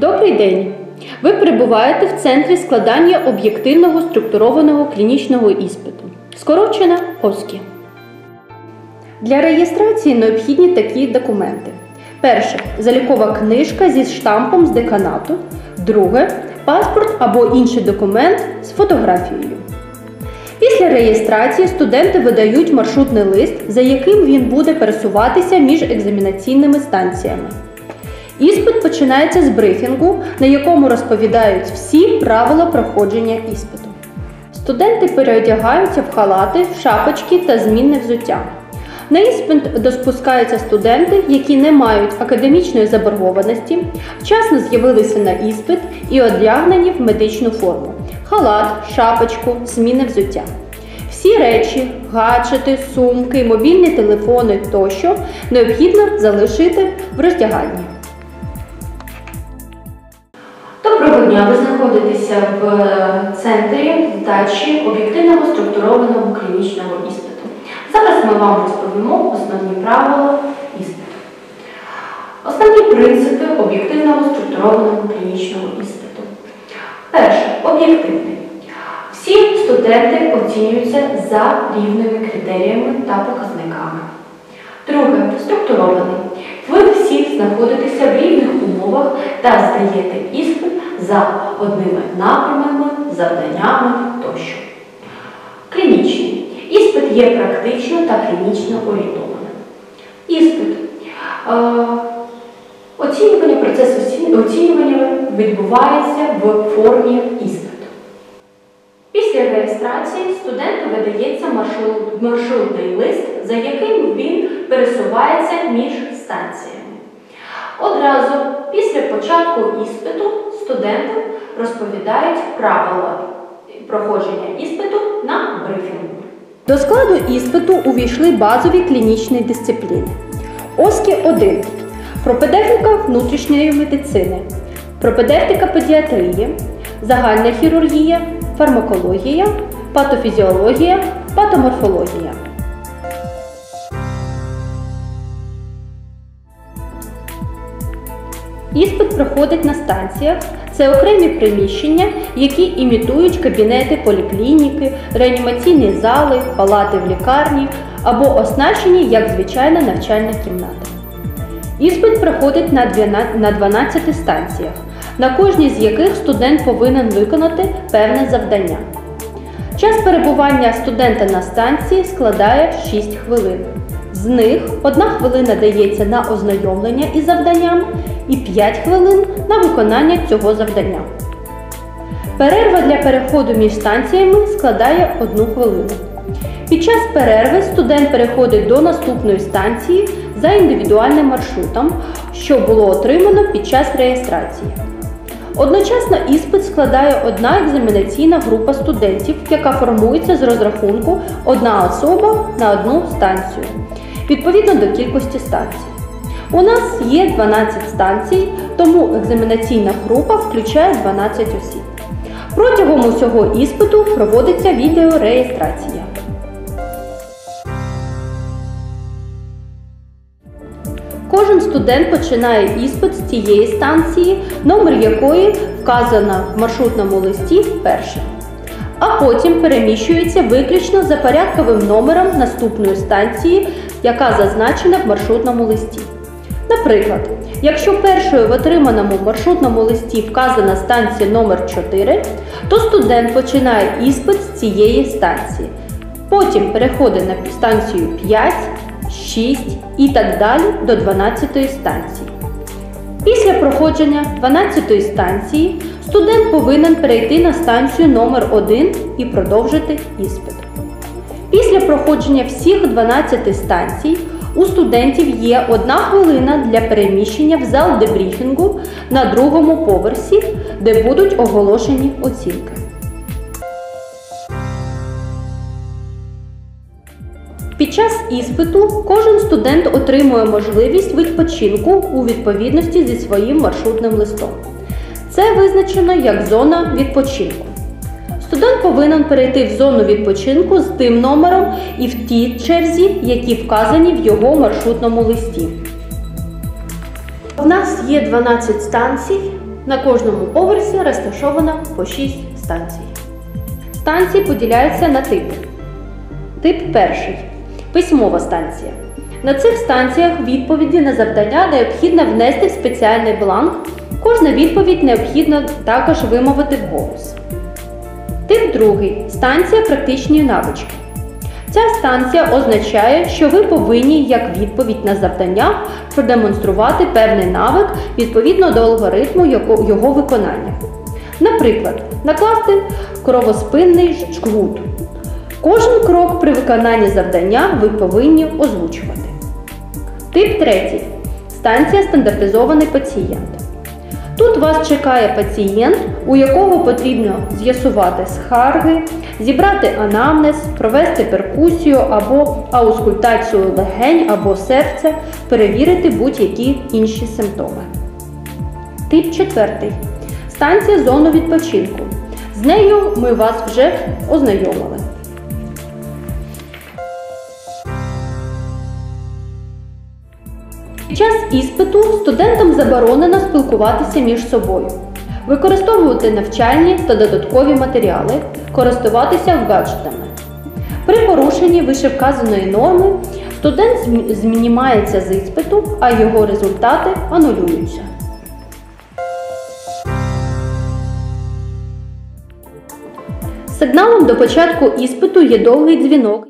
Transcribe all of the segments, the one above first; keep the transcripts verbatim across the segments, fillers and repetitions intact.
Добрий день! Ви перебуваєте в центрі складання об'єктивного структурованого клінічного іспиту, скорочено ОСКІ. Для реєстрації необхідні такі документи. Перше – залікова книжка зі штампом з деканату. Друге – паспорт або інший документ з фотографією. Після реєстрації студенти видають маршрутний лист, за яким він буде пересуватися між екзаменаційними станціями. Іспит починається з брифінгу, на якому розповідають всі правила проходження іспиту. Студенти переодягаються в халати, шапочки та змінне взуття. На іспит доспускаються студенти, які не мають академічної заборгованості, вчасно з'явилися на іспит і одягнені в медичну форму – халат, шапочку, змінне взуття. Всі речі, гаджети, сумки, мобільні телефони тощо необхідно залишити в роздягальні. Доброго дня! Ви знаходитеся в центрі здачі об'єктивного структурованого клінічного іспиту. Зараз ми вам розповімо основні правила іспиту. Основні принципи об'єктивного структурованого клінічного іспиту. Перше. Об'єктивний. Всі студенти оцінюються за рівними критеріями та показниками. Друге. Структурований. Ви всі знаходитеся в рівних умовах та здаєте іспит за одними напрямами, завданнями тощо. Клінічний. Іспит є практично та клінічно орієнтованим. Іспит. Е, оцінювання, процес оцінювання відбувається в формі іспиту. Після реєстрації студенту видається маршрут, маршрутний лист, за яким він пересувається між станціями. Одразу після початку іспиту студентам розповідають правила проходження іспиту на брифінгу. До складу іспиту увійшли базові клінічні дисципліни. ОСКІ один – пропедевтика внутрішньої медицини, пропедевтика педіатрії, загальна хірургія, фармакологія, патофізіологія, патоморфологія. Іспит проходить на станціях. Це окремі приміщення, які імітують кабінети поліклініки, реанімаційні зали, палати в лікарні або оснащені як звичайна навчальна кімната. Іспит проходить на дванадцяти станціях, на кожній з яких студент повинен виконати певне завдання. Час перебування студента на станції складає шість хвилин. З них одна хвилина дається на ознайомлення із завданням і п'ять хвилин на виконання цього завдання. Перерва для переходу між станціями складає одну хвилину. Під час перерви студент переходить до наступної станції за індивідуальним маршрутом, що було отримано під час реєстрації. Одночасно іспит складає одна екзаменаційна група студентів, яка формується з розрахунку одна особа на одну станцію, відповідно до кількості станцій. У нас є дванадцять станцій, тому екзаменаційна група включає дванадцять осіб. Протягом усього іспиту проводиться відеореєстрація. Кожен студент починає іспит з цієї станції, номер якої вказано в маршрутному листі першим, а потім переміщується виключно за порядковим номером наступної станції, яка зазначена в маршрутному листі. Наприклад, якщо першою в отриманому маршрутному листі вказана станція номер чотири, то студент починає іспит з цієї станції. Потім переходить на станцію п'ять, шість і так далі до дванадцятої станції. Після проходження дванадцятої станції студент повинен перейти на станцію номер один і продовжити іспит. Після проходження всіх дванадцяти станцій у студентів є одна хвилина для переміщення в зал дебріфінгу на другому поверсі, де будуть оголошені оцінки. Під час іспиту кожен студент отримує можливість відпочинку у відповідності зі своїм маршрутним листом. Це визначено як зона відпочинку. Студент повинен перейти в зону відпочинку з тим номером і в тій черзі, які вказані в його маршрутному листі. У нас є дванадцять станцій, На кожному поверсі розташовано по шість станцій. Станції поділяються на типи. Тип перший – письмова станція. На цих станціях відповіді на завдання необхідно внести в спеціальний бланк. Кожну відповідь необхідно також вимовити вголос. Тип другий – станція практичної навички. Ця станція означає, що ви повинні, як відповідь на завдання, продемонструвати певний навик відповідно до алгоритму його виконання. Наприклад, накласти кровоспинний жгут. Кожен крок при виконанні завдання ви повинні озвучувати. Тип третій – станція стандартизований пацієнт. Тут вас чекає пацієнт, у якого потрібно з'ясувати скарги, зібрати анамнез, провести перкусію або аускультацію легень або серця, перевірити будь-які інші симптоми. Тип четвертий – станція зону відпочинку. З нею ми вас вже ознайомили. Під час іспиту студентам заборонено спілкуватися між собою, використовувати навчальні та додаткові матеріали, користуватися гаджетами. При порушенні вищевказаної норми студент знімається з іспиту, а його результати анулюються. Сигналом до початку іспиту є довгий дзвінок.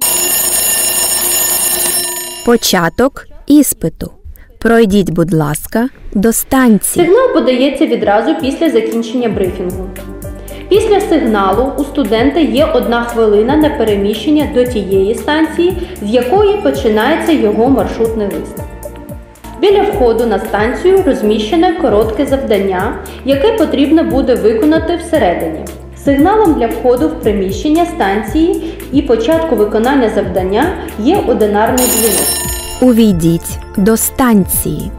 Початок іспиту. Пройдіть, будь ласка, до станції. Сигнал подається відразу після закінчення брифінгу. Після сигналу у студента є одна хвилина на переміщення до тієї станції, з якої починається його маршрутний лист. Біля входу на станцію розміщене коротке завдання, яке потрібно буде виконати всередині. Сигналом для входу в приміщення станції і початку виконання завдання є одинарний дзвінок. Увійдіть до станції.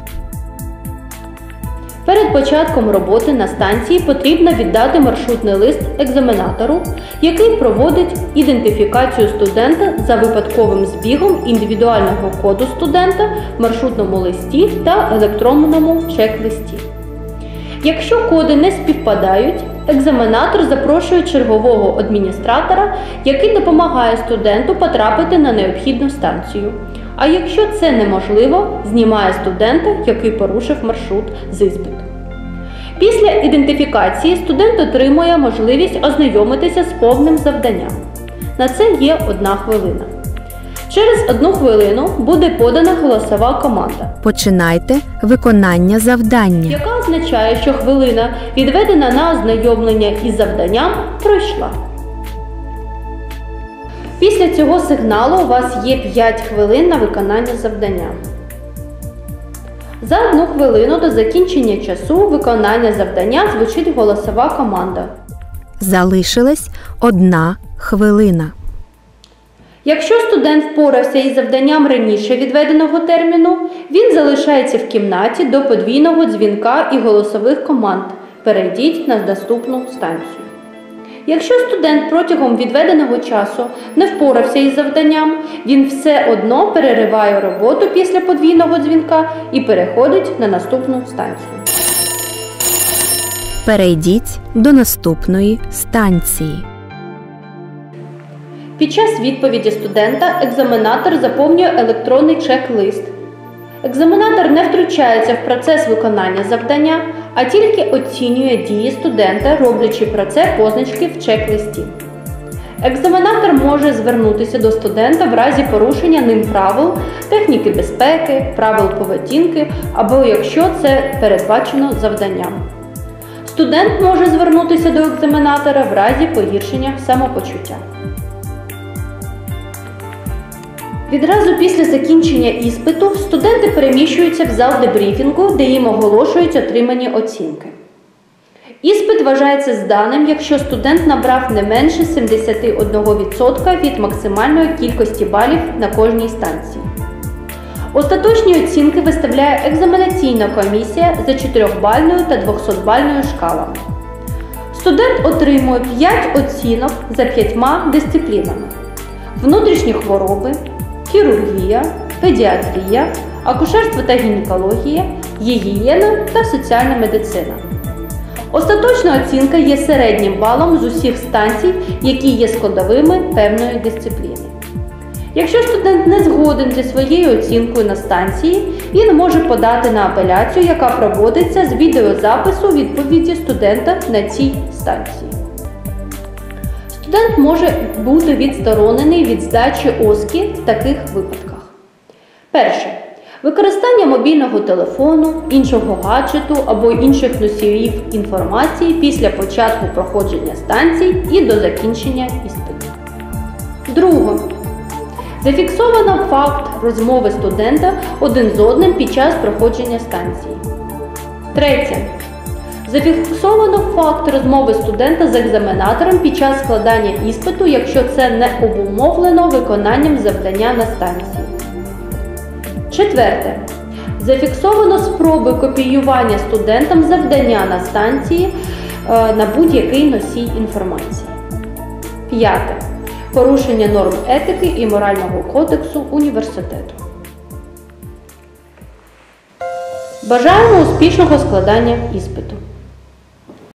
Перед початком роботи на станції потрібно віддати маршрутний лист екзаменатору, який проводить ідентифікацію студента за випадковим збігом індивідуального коду студента в маршрутному листі та електронному чек-листі. Якщо коди не співпадають, екзаменатор запрошує чергового адміністратора, який допомагає студенту потрапити на необхідну станцію. А якщо це неможливо, знімає студента, який порушив маршрут з іспиту. Після ідентифікації студент отримує можливість ознайомитися з повним завданням. На це є одна хвилина. Через одну хвилину буде подана голосова команда. Починайте виконання завдання. Яка означає, що хвилина, відведена на ознайомлення із завданням, пройшла. Після цього сигналу у вас є п'ять хвилин на виконання завдання. За одну хвилину до закінчення часу виконання завдання звучить голосова команда. Залишилась одна хвилина. Якщо студент впорався із завданням раніше відведеного терміну, він залишається в кімнаті до подвійного дзвінка і голосових команд «Перейдіть на наступну станцію». Якщо студент протягом відведеного часу не впорався із завданням, він все одно перериває роботу після подвійного дзвінка і переходить на наступну станцію. Перейдіть до наступної станції. Під час відповіді студента екзаменатор заповнює електронний чек-лист. Екзаменатор не втручається в процес виконання завдання, а тільки оцінює дії студента, роблячи про це позначки в чек-листі. Екзаменатор може звернутися до студента в разі порушення ним правил техніки безпеки, правил поведінки або якщо це передбачено завданням. Студент може звернутися до екзаменатора в разі погіршення самопочуття. Відразу після закінчення іспиту студенти переміщуються в зал дебріфінгу, де їм оголошують отримані оцінки. Іспит вважається зданим, якщо студент набрав не менше сімдесят один відсоток від максимальної кількості балів на кожній станції. Остаточні оцінки виставляє екзаменаційна комісія за чотирьохбальною та двохсотбальною шкалами. Студент отримує п'ять оцінок за п'ятьма дисциплінами – внутрішні хвороби, хірургія, педіатрія, акушерство та гінекологія, гігієна та соціальна медицина. Остаточна оцінка є середнім балом з усіх станцій, які є складовими певної дисципліни. Якщо студент не згоден зі своєю оцінкою на станції, він може подати на апеляцію, яка проводиться з відеозапису відповіді студента на цій станції. Студент може бути відсторонений від здачі ОСКІ в таких випадках. Перше. Використання мобільного телефону, іншого гаджету або інших носіїв інформації після початку проходження станцій і до закінчення іспиту. Друге. Зафіксовано факт розмови студента один з одним під час проходження станції. Третє. Зафіксовано факт розмови студента з екзаменатором під час складання іспиту, якщо це не обумовлено виконанням завдання на станції. Четверте. Зафіксовано спроби копіювання студентам завдання на станції е, на будь-який носій інформації. П'яте. Порушення норм етики і морального кодексу університету. Бажаємо успішного складання іспиту!